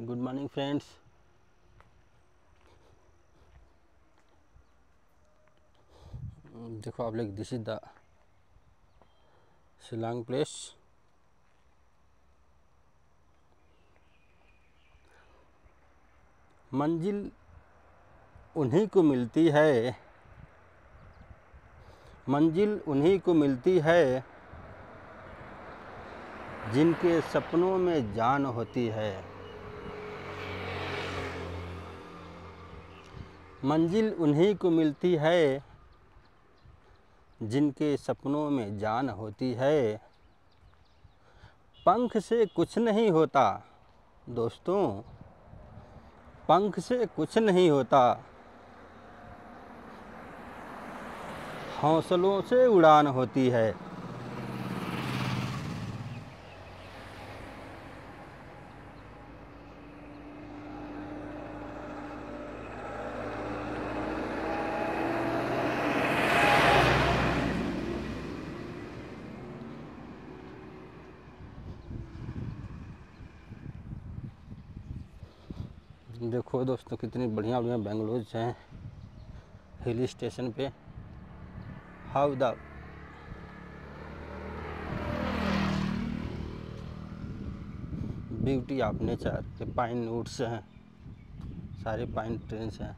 Good morning friends. देखो आप लोग, this is the Shillong place. मंजिल उन्हीं को मिलती है, मंजिल उन्हीं को मिलती है जिनके सपनों में जान होती है। मंजिल उन्हीं को मिलती है जिनके सपनों में जान होती है। पंख से कुछ नहीं होता दोस्तों, पंख से कुछ नहीं होता, हौसलों से उड़ान होती है। देखो दोस्तों, कितनी बढ़िया बढ़िया बेंगलोर्स हैं हिल स्टेशन पे। How the beauty of nature के पाइन वुड्स हैं, सारे पाइन ट्रेन्स हैं।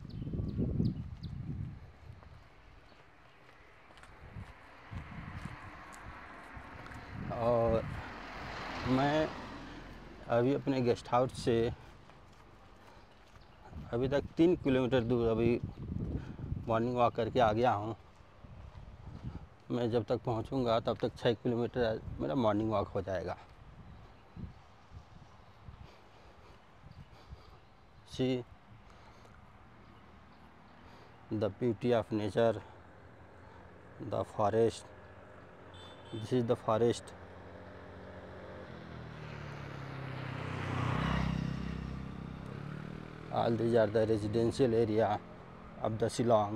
और मैं अभी अपने गेस्ट हाउस से अभी तक 3 किलोमीटर दूर अभी मॉर्निंग वॉक करके आ गया हूँ। मैं जब तक पहुँचूँगा तब तक 6 किलोमीटर मेरा मॉर्निंग वॉक हो जाएगा। See the beauty of nature, the forest, this is the forest. All these are the residential area of the Shillong.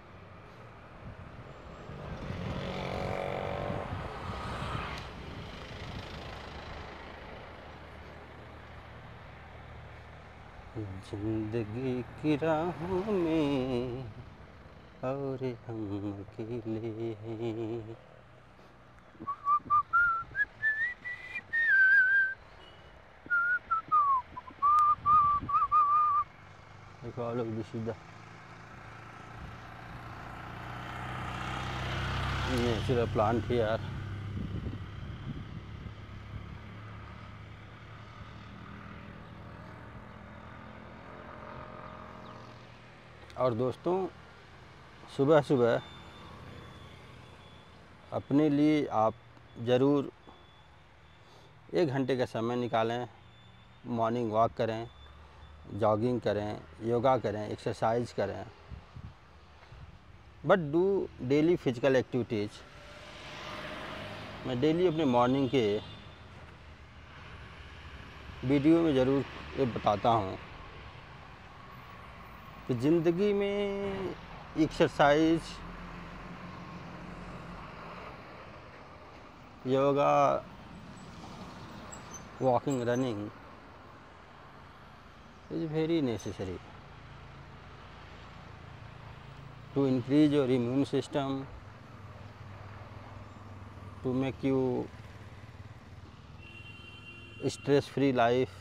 जिंदगी की राहों में और हम अकेले हैं। देखो आप लोग, this is the natural plant here. और दोस्तों, सुबह सुबह अपने लिए आप ज़रूर 1 घंटे का समय निकालें, मॉर्निंग वॉक करें, जॉगिंग करें, योगा करें, एक्सरसाइज करें, but do daily physical activities. मैं डेली अपने मॉर्निंग के वीडियो में ज़रूर ये बताता हूँ कि ज़िंदगी में exercise, yoga, walking, running is very necessary to increase your immune system, to make you stress-free life,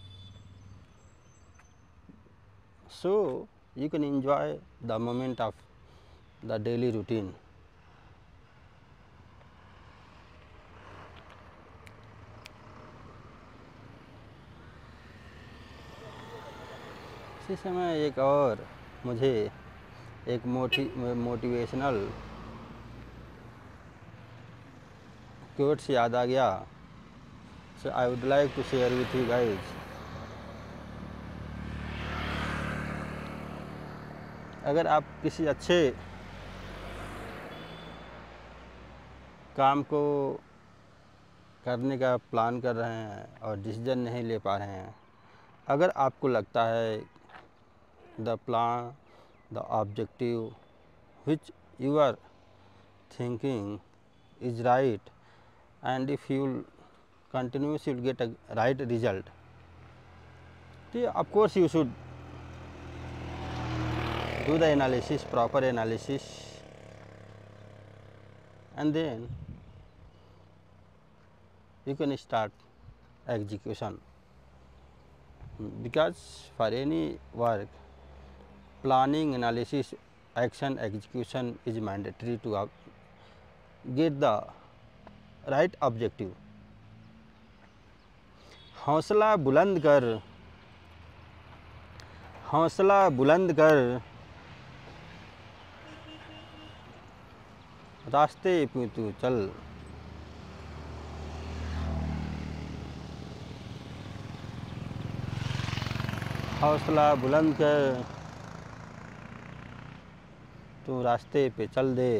so you can enjoy the moment of the daily routine. इसी समय एक और मुझे एक मोटिवेशनल कोट्स याद आ गया, so I would like to share with you guys. अगर आप किसी अच्छे काम को करने का प्लान कर रहे हैं और डिसीजन नहीं ले पा रहे हैं, अगर आपको लगता है the plan, the objective which you are thinking is right, and if you will continue, you will get a right result, So of course you should do the analysis, proper analysis, and then you can start execution, because for any work planning, analysis, action, execution is mandatory to get the right objective. हौसला बुलंद कर, हौसला बुलंद कर, रास्ते पे तू चल, हौसला बुलंद कर, तू रास्ते पे चल दे,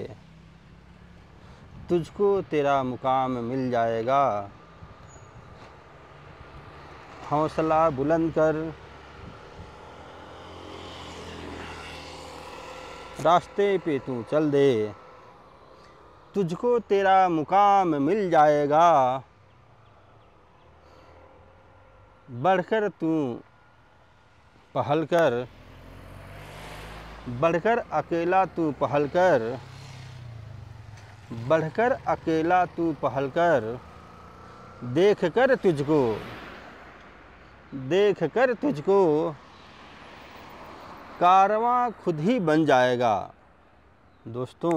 तुझको तेरा मुकाम मिल जाएगा, हौसला बुलंद कर, रास्ते पे तू चल दे, तुझको तेरा मुकाम मिल जाएगा, बढ़कर तू पहल कर, बढ़कर अकेला तू पहल कर, बढ़कर अकेला तू पहल कर, देख कर तुझको, देख कर तुझको कारवां खुद ही बन जाएगा। दोस्तों,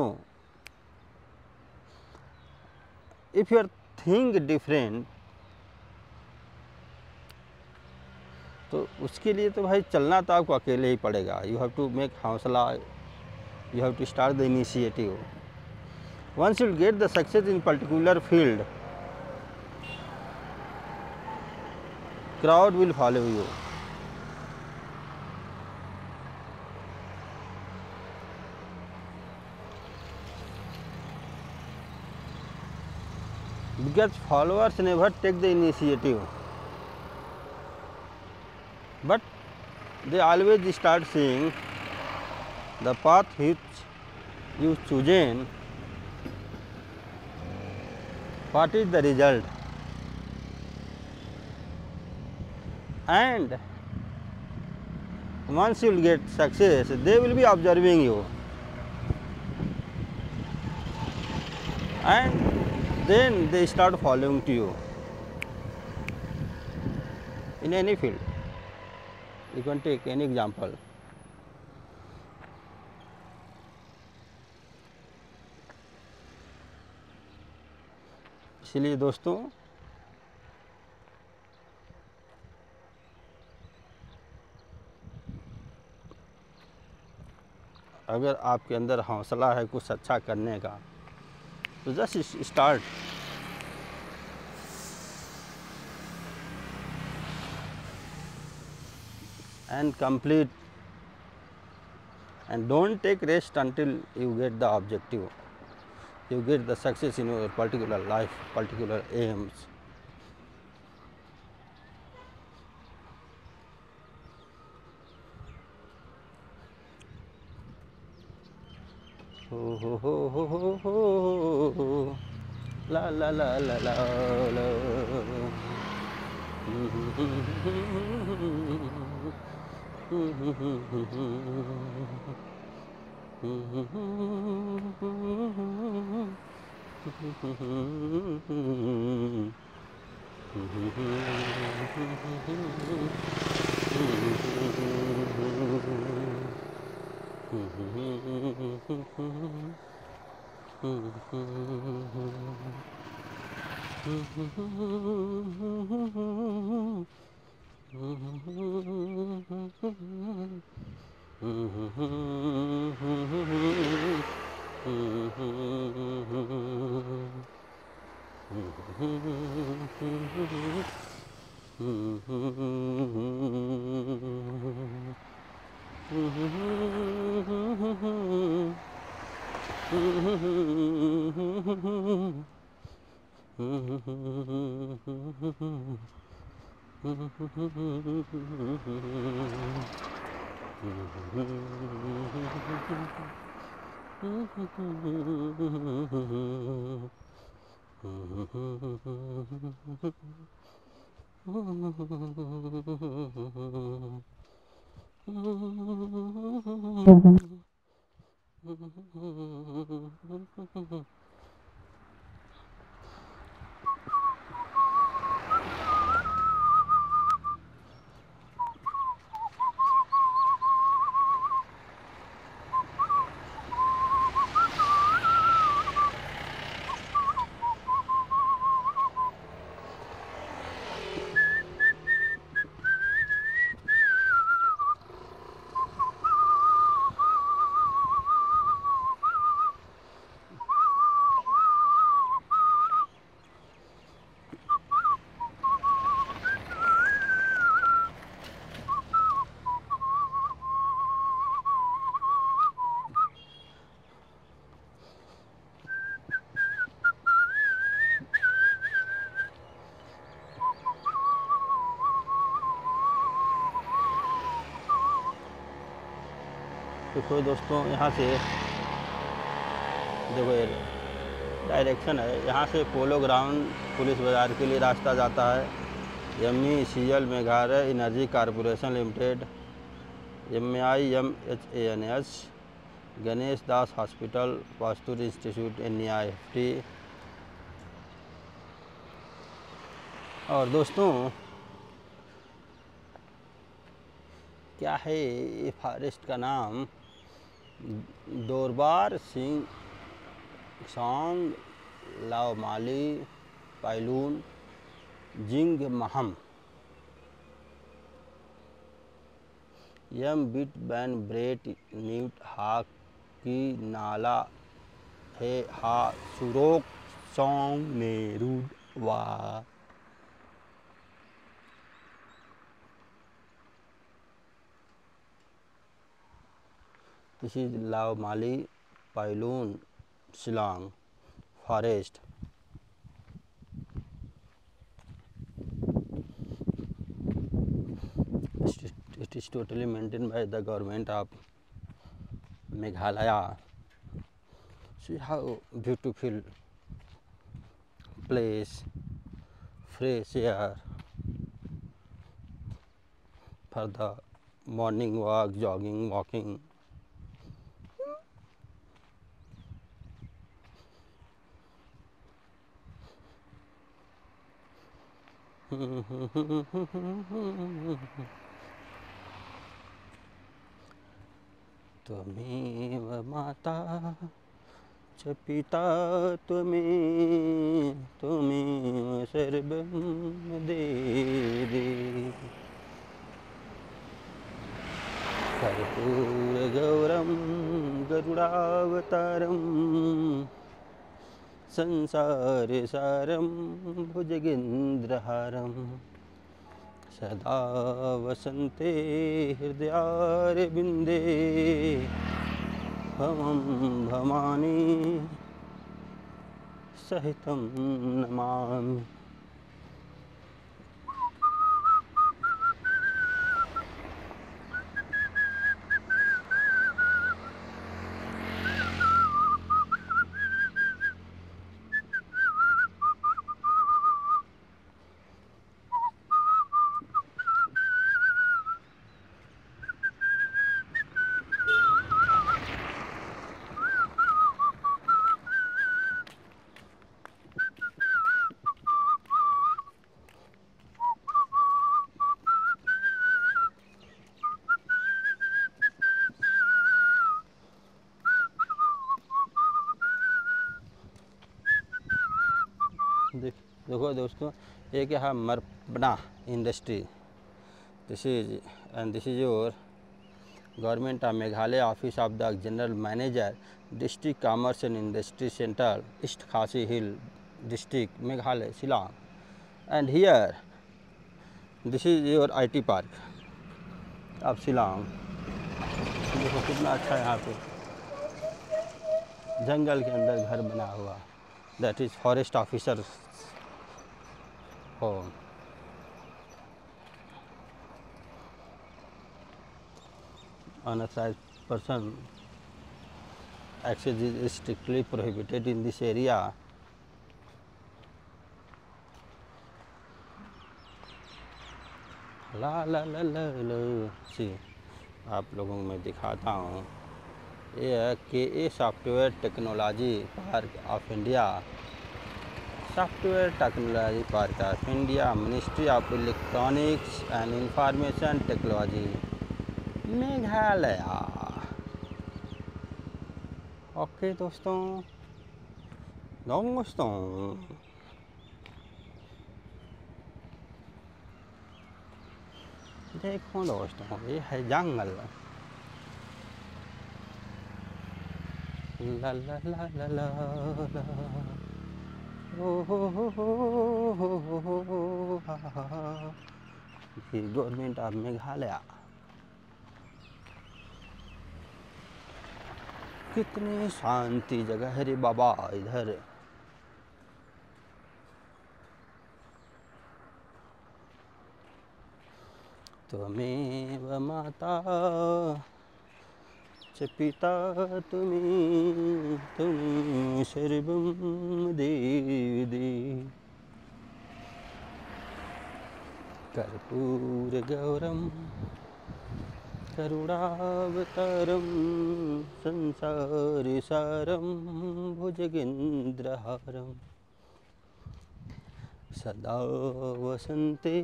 if you are think different, तो उसके लिए तो भाई चलना तो आपको अकेले ही पड़ेगा। यू हैव टू मेक हौसला, you have to start the initiative. Once you get the success in particular field, crowd will follow you. Because followers never take the initiative, but they always start seeing the path which you chosen, what is the result, and once you will get success, they will be observing you, and then they start following to you in any field. You can take any example. इसलिए दोस्तों, अगर आपके अंदर हौसला है कुछ अच्छा करने का, तो just start. And complete, and don't take rest until you get the objective, you get the success in your particular life, particular aims. Ho ho ho ho ho ho, la la la la la la. देखो दोस्तों, यहाँ से देखो ये direction है। यहाँ से polo ground police बाज़ार के लिए रास्ता जाता है। MECL Meghalaya energy corporation limited, MIMHANS, Ganesh Das hospital, वास्तुर इंस्टीट्यूट, NIFT। और दोस्तों क्या है ये फॉरेस्ट का नाम? दोरबार सिंह सांग लाओमाली पाइलून जिंग महम यम बिट बैन ब्रेट न्यूट हाक की नाला है हा सुरोक सॉन्ग नेरूड वा। This is Laomali Pailun Shillong forest. It is totally maintained by the government of Meghalaya. See how beautiful place, fresh air for the morning walk, jogging, walking. त्वमेव माता च पिता त्वमेव सर्वं देवी। कर्पूरगौरं गरुडावतारं संसारसारं भुजगेन्द्रहारं सदा वसन्ते हृदयारविन्दे भवं भवानी सहितं नमामि। देखो दोस्तों, एक यहाँ मरपना industry, this is your government of Meghalaya office of the general manager district commerce and industry centre east Khasi hill district Meghalaya Shillong. And here this is your IT park of Shillong. देखो कितना अच्छा यहाँ पे जंगल के अंदर घर बना हुआ, that is forest officer home. Unauthorized person access is strictly prohibited in this area. ला ला ला ला ला सी आप लोगों को मैं दिखाता हूँ। ये है KA software technology park of India, software technology park of India, ministry of electronics and information technology, Meghalaya. Okay दोस्तों देखो दोस्तों, ये है जंगल। ला ला ला ला ला ला ओ हो हा हा। Government of Meghalaya. कितनी शांति जगह है रे बाबा इधर। त्वमेव माता च पिता तुमी सर्वं देवी। कर्पूरगौरं करुणावतारं संसारसारं भुजगेन्द्रहारं सदा वसन्ते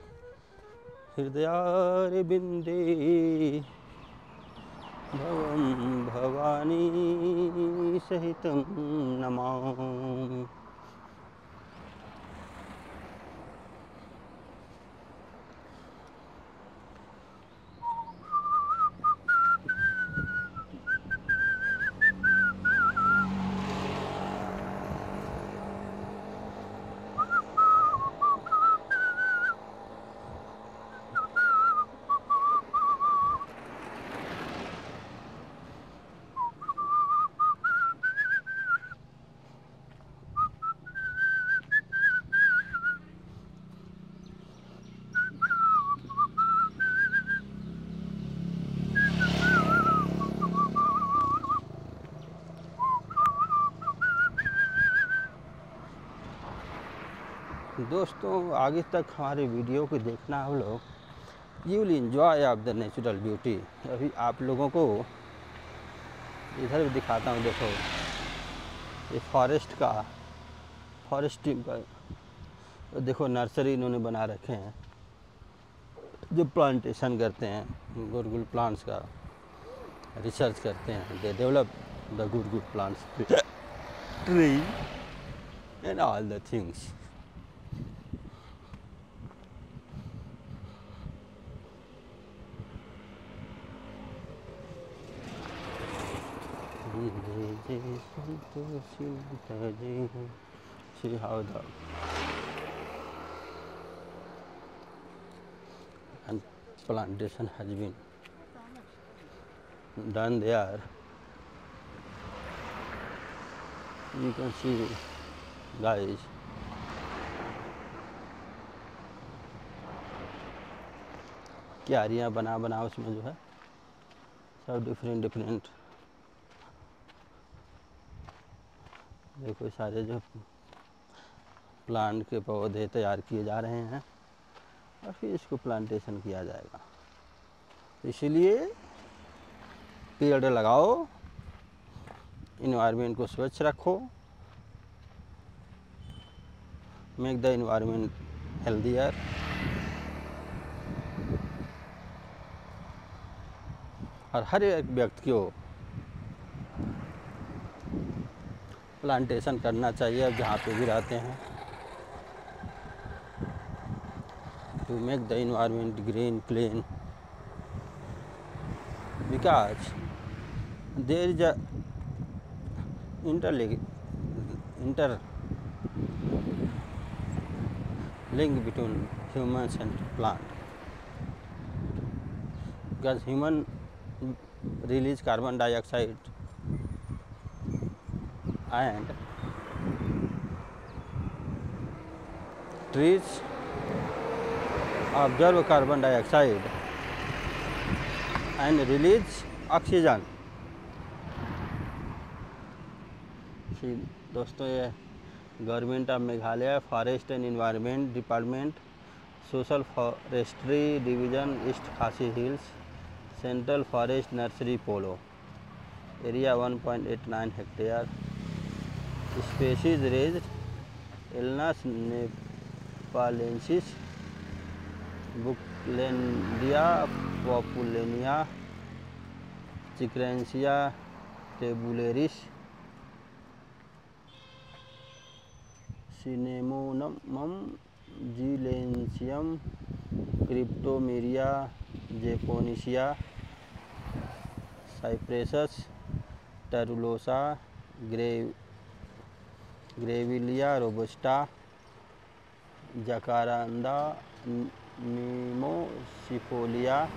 हृदयारविन्दे भवं भवानी सहितं नमामि। दोस्तों आगे तक हमारे वीडियो को देखना आप लोग, you will enjoy of the natural beauty. अभी आप लोगों को इधर भी दिखाता हूँ। देखो ये फॉरेस्ट टीम का तो देखो नर्सरी इन्होंने बना रखे हैं, जो प्लांटेशन करते हैं गुड प्लांट्स का रिसर्च करते हैं। They develop the good plants tree and all the things. See how the and plantation has been done there. You can see guys, क्यारियाँ बना उसमें जो है सब डिफरेंट देखो सारे जो प्लांट के पौधे तैयार किए जा रहे हैं और फिर इसको प्लांटेशन किया जाएगा। इसलिए पेड़ लगाओ, इन्वायरमेंट को स्वच्छ रखो, मेक द इन्वायरमेंट हेल्दियर। और हर एक व्यक्ति को प्लांटेशन करना चाहिए अब जहाँ पे भी रहते हैं, to make the environment green clean, because there is a interlink between humans and plant, because human release carbon dioxide and trees absorb carbon dioxide and release oxygen। दोस्तों ये government of Meghalaya forest and environment department Social Forestry Division, East Khasi Hills, Central Forest Nursery, Polo. Area 1.89 hectare. Species raised: Elnas nepalensis, Bucklandia populania, Chicrensia tabularis, Cinnamomum gilensium, Cryptomeria japonicea, Cypressus tarulosa, Grevillea robusta, Jacaranda mimosifolia,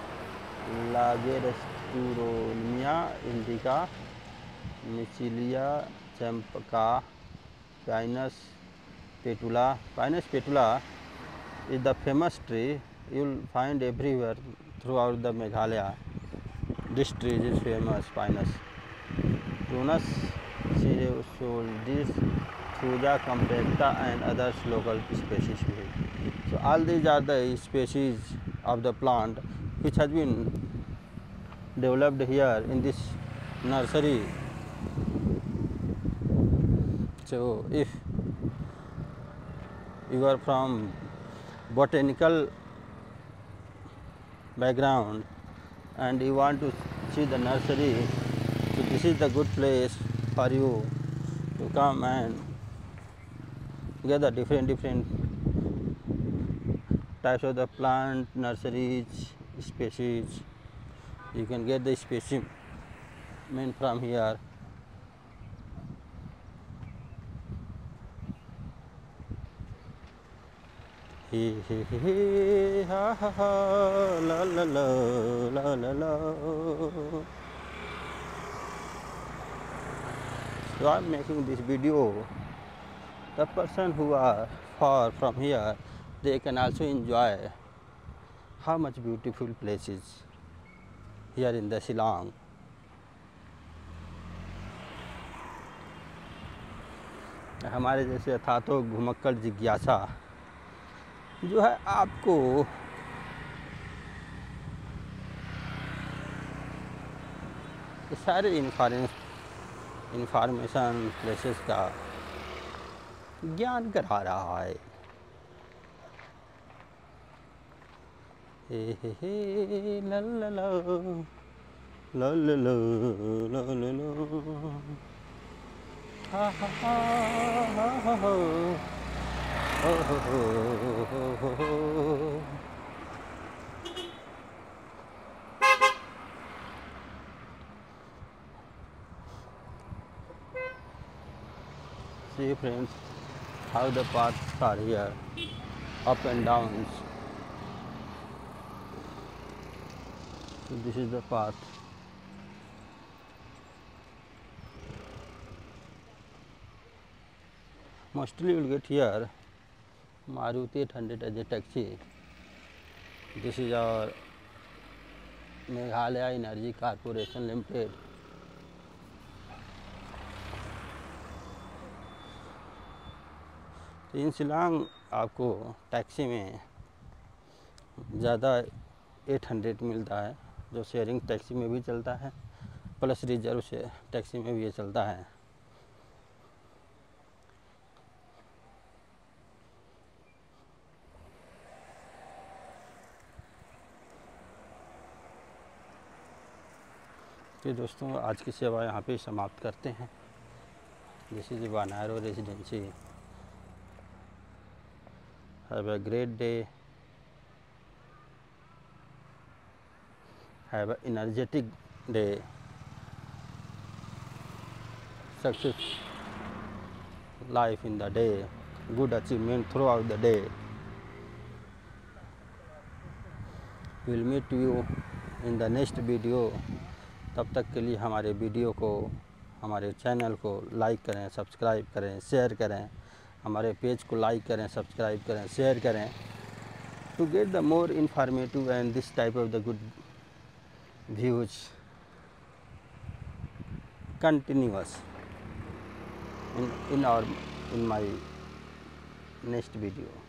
Lagersturomia indica, Michelia champaca, Pinus petula. Pinus petula is the famous tree you will find everywhere throughout the Meghalaya. This tree is famous, Pinus. Prunus cereosolis, Thuja compacta and others local species. So all these are the species of the plant which has been developed here in this nursery. So if you are from botanical background and you want to see the nursery, so this is the good place for you to come and get the different types of the plant nurseries species. You can get the specimen from here. He ha ha ha la la la la la la. So I am making this video. The person who are far from here, they can also enjoy how much beautiful places here in the Shillong. हमारे जैसे अथातो घुमक्कड़ जिज्ञासा जो है आपको सारे information places का ज्ञान करा रहा है। हे ला ला ला ला ला ला ला ला ला ha ha ha ha ha ha ho ho ho ho ho ho. See friends, how the paths are here, up and downs. So this is the path. Mostly you will get here Maruti 800 as a taxi. This is our Meghalaya Energy Corporation Limited. इन शिलांग आपको taxi में ज़्यादा 800 मिलता है, जो sharing taxi में भी चलता है, प्लस रिजर्व से टैक्सी में भी ये चलता है। तो दोस्तों आज की सेवा यहाँ पे समाप्त करते हैं। This is Banaro residency. Have a great day. Have an energetic day. Success life in the day. Good achievement throughout the day. We will meet you in the next video. तब तक के लिए हमारे वीडियो को, हमारे चैनल को like करें, subscribe करें, शेयर करें, हमारे पेज को लाइक करें, सब्सक्राइब करें, शेयर करें, to get the more informative and this type of the good views continuous in my next video.